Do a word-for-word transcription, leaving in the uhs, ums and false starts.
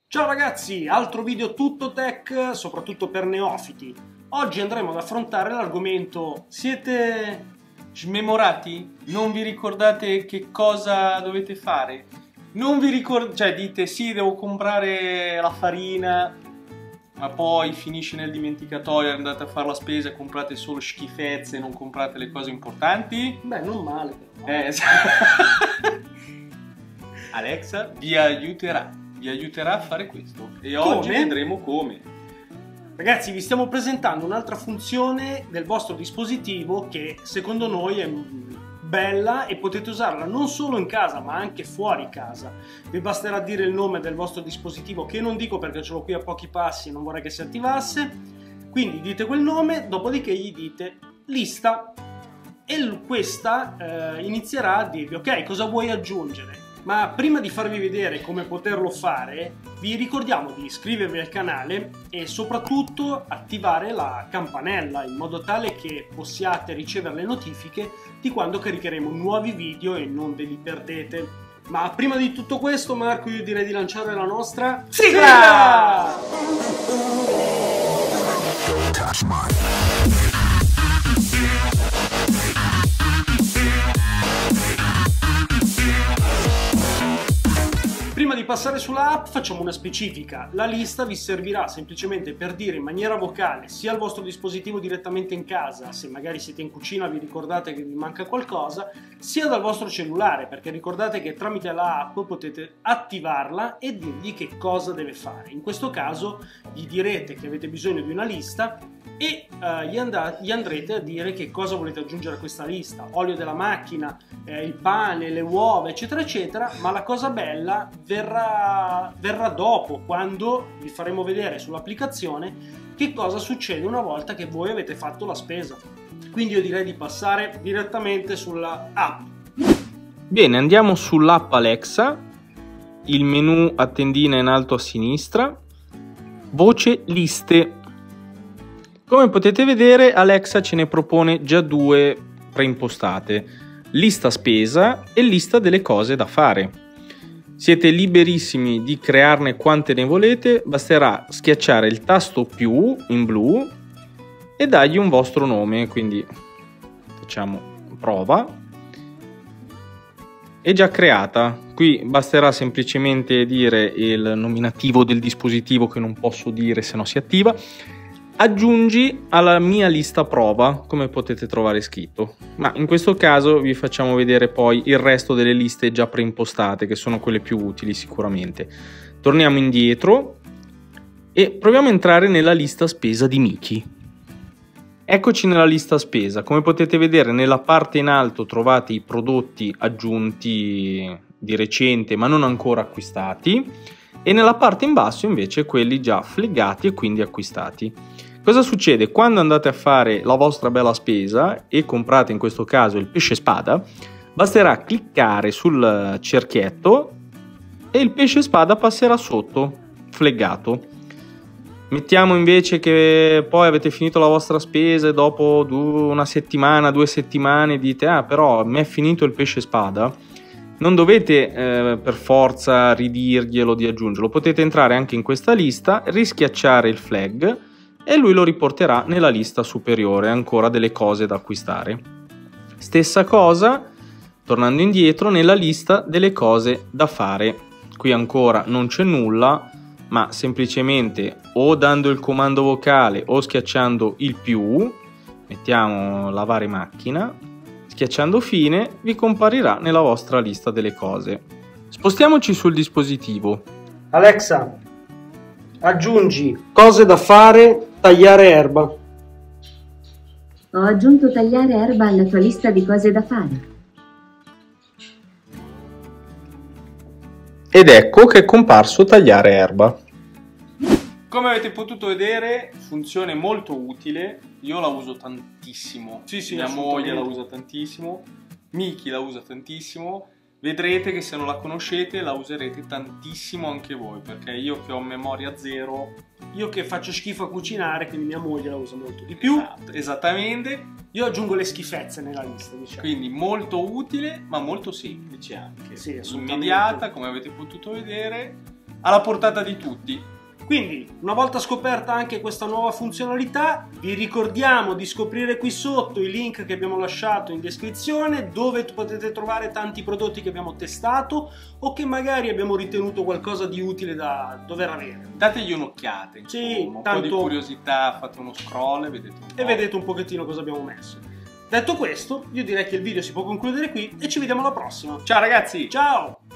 Ciao ragazzi, altro video tutto tech, soprattutto per neofiti. Oggi andremo ad affrontare l'argomento: siete smemorati? Non vi ricordate che cosa dovete fare? Non vi ricordate, cioè dite sì, devo comprare la farina, ma poi finisce nel dimenticatoio, andate a fare la spesa e comprate solo schifezze, non comprate le cose importanti? Beh, non male però. Eh, Alexa vi aiuterà, vi aiuterà a fare questo e Come? oggi vedremo come. Ragazzi, vi stiamo presentando un'altra funzione del vostro dispositivo che secondo noi è bella e potete usarla non solo in casa ma anche fuori casa. Vi basterà dire il nome del vostro dispositivo, che non dico perché ce l'ho qui a pochi passi e non vorrei che si attivasse. Quindi dite quel nome, dopodiché gli dite lista e questa eh, inizierà a dirvi ok, cosa vuoi aggiungere. Ma prima di farvi vedere come poterlo fare, vi ricordiamo di iscrivervi al canale e soprattutto attivare la campanella in modo tale che possiate ricevere le notifiche di quando caricheremo nuovi video e non ve li perdete. Ma prima di tutto questo, Marco, io direi di lanciare la nostra sigla! Prima di passare sulla app facciamo una specifica. La lista vi servirà semplicemente per dire in maniera vocale sia al vostro dispositivo direttamente in casa, se magari siete in cucina vi ricordate che vi manca qualcosa, sia dal vostro cellulare, perché ricordate che tramite la app potete attivarla e dirgli che cosa deve fare. In questo caso gli direte che avete bisogno di una lista e uh, gli, gli andrete a dire che cosa volete aggiungere a questa lista: olio della macchina, eh, il pane, le uova, eccetera eccetera. Ma la cosa bella verrà, verrà dopo, quando vi faremo vedere sull'applicazione che cosa succede una volta che voi avete fatto la spesa. Quindi io direi di passare direttamente sulla app. Bene, andiamo sull'app Alexa, il menu a tendina in alto a sinistra, voce liste. Come potete vedere, Alexa ce ne propone già due preimpostate: lista spesa e lista delle cose da fare. Siete liberissimi di crearne quante ne volete, basterà schiacciare il tasto più in blu e dargli un vostro nome, quindi facciamo prova. È già creata, qui basterà semplicemente dire il nominativo del dispositivo, che non posso dire se no si attiva. Aggiungi alla mia lista prova, come potete trovare scritto, ma in questo caso vi facciamo vedere poi il resto delle liste già preimpostate, che sono quelle più utili sicuramente. Torniamo indietro e proviamo a entrare nella lista spesa di Miki. Eccoci nella lista spesa. Come potete vedere, nella parte in alto trovate i prodotti aggiunti di recente ma non ancora acquistati, e nella parte in basso invece quelli già flaggati e quindi acquistati. Cosa succede? Quando andate a fare la vostra bella spesa e comprate in questo caso il pesce spada, basterà cliccare sul cerchietto e il pesce spada passerà sotto, flaggato. Mettiamo invece che poi avete finito la vostra spesa e dopo una settimana, due settimane dite ah però mi è finito il pesce spada. Non dovete eh, per forza ridirglielo di aggiungerlo, potete entrare anche in questa lista, rischiacciare il flag e lui lo riporterà nella lista superiore ancora delle cose da acquistare. Stessa cosa, tornando indietro, nella lista delle cose da fare. Qui ancora non c'è nulla, ma semplicemente o dando il comando vocale o schiacciando il più, mettiamo lavare macchina, schiacciando fine vi comparirà nella vostra lista delle cose. Spostiamoci sul dispositivo. Alexa, aggiungi cose da fare, tagliare erba. Ho aggiunto tagliare erba alla tua lista di cose da fare. Ed ecco che è comparso tagliare erba. Come avete potuto vedere, funzione molto utile. Io la uso tantissimo. Sì, sì, mia moglie la assolutamente. usa tantissimo, Miki la usa tantissimo. Vedrete che se non la conoscete la userete tantissimo anche voi, perché io che ho memoria zero, Io che faccio schifo a cucinare, quindi mia moglie la usa molto di più. esatto, esattamente, Io aggiungo le schifezze nella lista, diciamo. quindi molto utile ma molto semplice anche, Sì, assolutamente. immediata come avete potuto vedere. alla portata di tutti. Quindi, una volta scoperta anche questa nuova funzionalità, vi ricordiamo di scoprire qui sotto i link che abbiamo lasciato in descrizione, dove potete trovare tanti prodotti che abbiamo testato o che magari abbiamo ritenuto qualcosa di utile da dover avere. Dategli un'occhiata, insomma, Sì, un tanto... po' di curiosità, fate uno scroll e vedete un po'. E vedete un pochettino cosa abbiamo messo. Detto questo, io direi che il video si può concludere qui e ci vediamo alla prossima. Ciao ragazzi! Ciao!